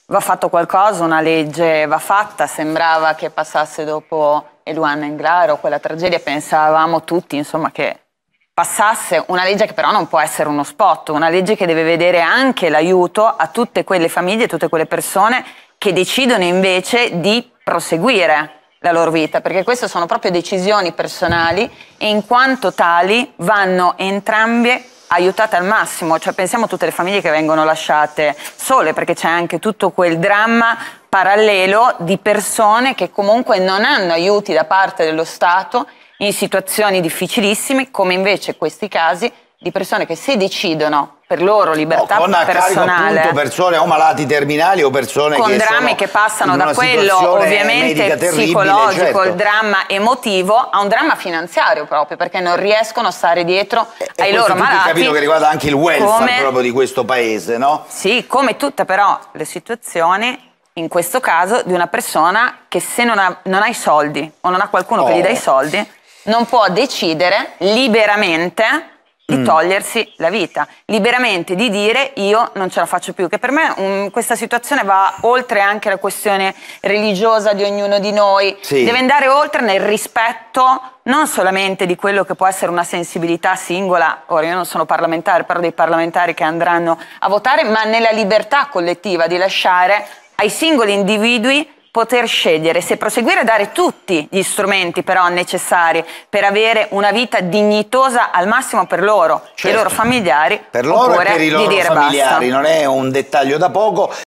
va fatto qualcosa, una legge va fatta, sembrava che passasse dopo Eluana Englaro, quella tragedia, pensavamo tutti insomma che passasse una legge che però non può essere uno spot, una legge che deve vedere anche l'aiuto a tutte quelle famiglie, tutte quelle persone che decidono invece di proseguire la loro vita, perché queste sono proprio decisioni personali e in quanto tali vanno entrambe aiutate al massimo. Cioè pensiamo a tutte le famiglie che vengono lasciate sole, perché c'è anche tutto quel dramma parallelo di persone che comunque non hanno aiuti da parte dello Stato in situazioni difficilissime, come invece questi casi di persone che si decidono per loro libertà personale, appunto persone o malati terminali o persone con che drammi che passano da quello ovviamente psicologico, certo, il dramma emotivo, a un dramma finanziario proprio, perché non riescono a stare dietro ai loro malati. Capito che riguarda anche il welfare proprio di questo paese, no? Sì, come tutte però le situazioni, in questo caso di una persona che se non ha i soldi o non ha qualcuno che gli dà i soldi, non può decidere liberamente di togliersi la vita, liberamente di dire io non ce la faccio più, che per me questa situazione va oltre anche la questione religiosa di ognuno di noi, deve andare oltre nel rispetto non solamente di quello che può essere una sensibilità singola, ora io non sono parlamentare, però dei parlamentari che andranno a votare, ma nella libertà collettiva di lasciare ai singoli individui poter scegliere se proseguire a dare tutti gli strumenti però necessari per avere una vita dignitosa al massimo per loro e i loro familiari, per loro e per i loro di dire familiari, basta. non è un dettaglio da poco.